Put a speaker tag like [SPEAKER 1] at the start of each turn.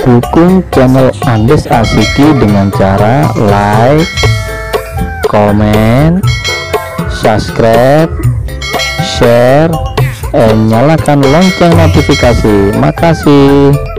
[SPEAKER 1] Dukung channel Andes Asiki dengan cara like, komen, subscribe, share, dan nyalakan lonceng notifikasi. Makasih.